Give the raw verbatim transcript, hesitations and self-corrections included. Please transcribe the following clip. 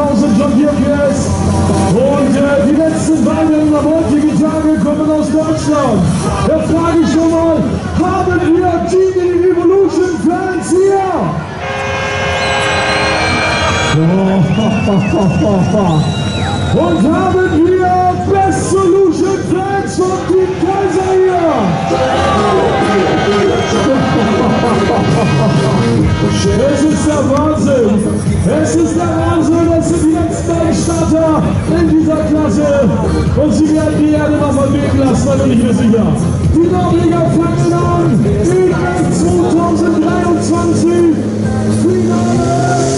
zweitausend John Deere P S. Und äh, die letzten beiden Monty-Gitarre kommen aus Deutschland. Da frage ich schon mal, haben wir Genie Revolution Fans hier? Und haben wir Best Solution Fans von Team Kaiser hier? Es ist der Wahnsinn! Es ist der Wahnsinn! Das sind die letzten beiden Starter in dieser Klasse und sie werden die Erde nochmal beten lassen, da bin ich mir sicher. Die Norweger fangen an! E M zweitausenddreiundzwanzig! Finale!